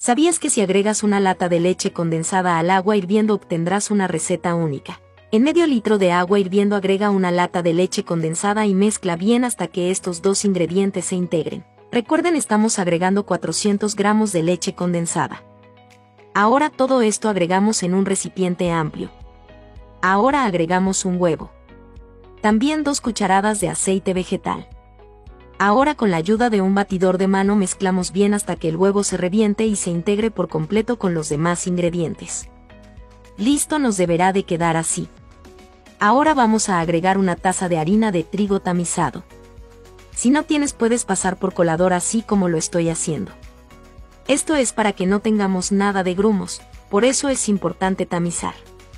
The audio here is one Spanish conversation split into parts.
¿Sabías que si agregas una lata de leche condensada al agua hirviendo obtendrás una receta única? En medio litro de agua hirviendo agrega una lata de leche condensada y mezcla bien hasta que estos dos ingredientes se integren. Recuerden, estamos agregando 400 gramos de leche condensada. Ahora todo esto agregamos en un recipiente amplio. Ahora agregamos un huevo. También 2 cucharadas de aceite vegetal. Ahora con la ayuda de un batidor de mano mezclamos bien hasta que el huevo se reviente y se integre por completo con los demás ingredientes. Listo, nos deberá de quedar así. Ahora vamos a agregar una taza de harina de trigo tamizado. Si no tienes, puedes pasar por colador así como lo estoy haciendo. Esto es para que no tengamos nada de grumos, por eso es importante tamizar.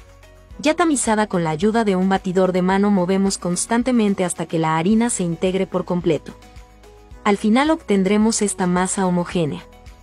Ya tamizada, con la ayuda de un batidor de mano movemos constantemente hasta que la harina se integre por completo. Al final obtendremos esta masa homogénea.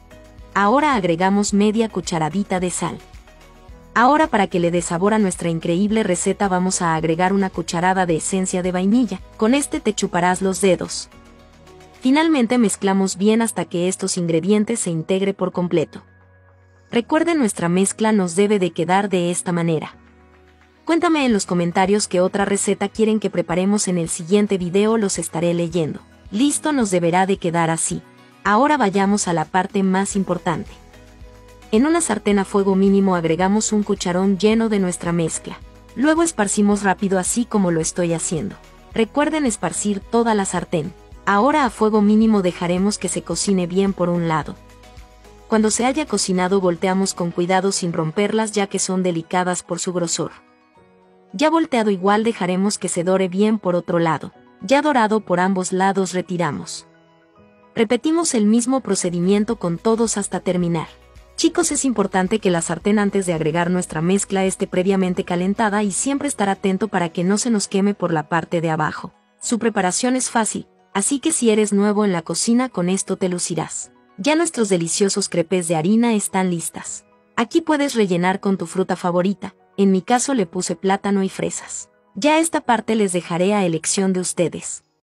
Ahora agregamos media cucharadita de sal. Ahora, para que le dé sabor a nuestra increíble receta, vamos a agregar una cucharada de esencia de vainilla. Con este te chuparás los dedos. Finalmente mezclamos bien hasta que estos ingredientes se integre por completo. Recuerden, nuestra mezcla nos debe de quedar de esta manera. Cuéntame en los comentarios qué otra receta quieren que preparemos en el siguiente video, los estaré leyendo. Listo, nos deberá de quedar así. Ahora vayamos a la parte más importante. En una sartén a fuego mínimo agregamos un cucharón lleno de nuestra mezcla. Luego esparcimos rápido así como lo estoy haciendo. Recuerden esparcir toda la sartén. Ahora a fuego mínimo dejaremos que se cocine bien por un lado. Cuando se haya cocinado volteamos con cuidado sin romperlas, ya que son delicadas por su grosor. Ya volteado, igual dejaremos que se dore bien por otro lado. Ya dorado por ambos lados, retiramos. Repetimos el mismo procedimiento con todos hasta terminar. Chicos, es importante que la sartén, antes de agregar nuestra mezcla, esté previamente calentada y siempre estar atento para que no se nos queme por la parte de abajo. Su preparación es fácil, así que si eres nuevo en la cocina, con esto te lucirás. Ya nuestros deliciosos crepes de harina están listas. Aquí puedes rellenar con tu fruta favorita. En mi caso le puse plátano y fresas. Ya esta parte les dejaré a elección de ustedes.